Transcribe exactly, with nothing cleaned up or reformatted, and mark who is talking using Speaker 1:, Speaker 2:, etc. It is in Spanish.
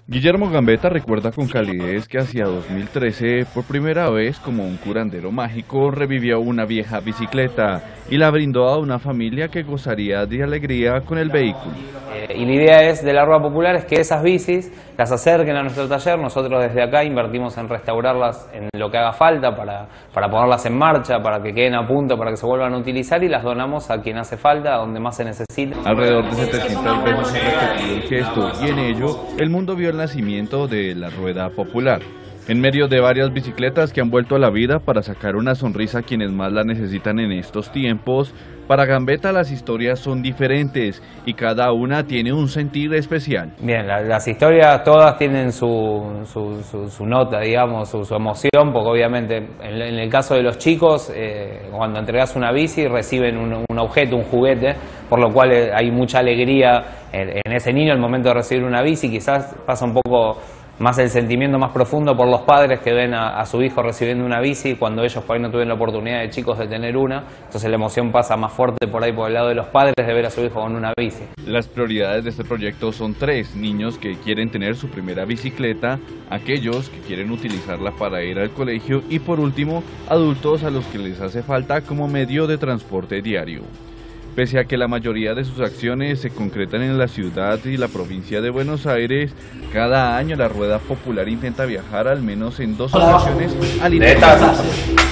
Speaker 1: Guillermo Gambetta recuerda con calidez que hacia dos mil trece, por primera vez como un curandero mágico, revivió una vieja bicicleta y la brindó a una familia que gozaría de alegría con el vehículo.
Speaker 2: Eh, y la idea es de la Rueda Popular es que esas bicis las acerquen a nuestro taller. Nosotros desde acá invertimos en restaurarlas en lo que haga falta para, para ponerlas en marcha, para que queden a punto, para que se vuelvan a utilizar, y las donamos a quien hace falta, a donde más se necesita.
Speaker 1: Alrededor de setecientas veces se repetió el gesto y en ello el mundo vio el nacimiento de la Rueda Popular. En medio de varias bicicletas que han vuelto a la vida para sacar una sonrisa a quienes más la necesitan en estos tiempos, para Gambetta las historias son diferentes y cada una tiene un sentido especial.
Speaker 2: Bien, la, las historias todas tienen su, su, su, su nota, digamos, su, su emoción, porque obviamente en, en el caso de los chicos, eh, cuando entregas una bici reciben un, un objeto, un juguete, por lo cual eh, hay mucha alegría en, en ese niño al momento de recibir una bici. Quizás pasa un poco más el sentimiento más profundo por los padres que ven a, a su hijo recibiendo una bici cuando ellos por ahí no tuvieron la oportunidad de chicos de tener una. Entonces la emoción pasa más fuerte por ahí por el lado de los padres de ver a su hijo con una bici.
Speaker 1: Las prioridades de este proyecto son tres: niños que quieren tener su primera bicicleta, aquellos que quieren utilizarla para ir al colegio y por último, adultos a los que les hace falta como medio de transporte diario. Pese a que la mayoría de sus acciones se concretan en la ciudad y la provincia de Buenos Aires, cada año la Rueda Popular intenta viajar al menos en dos ocasiones al interior del país.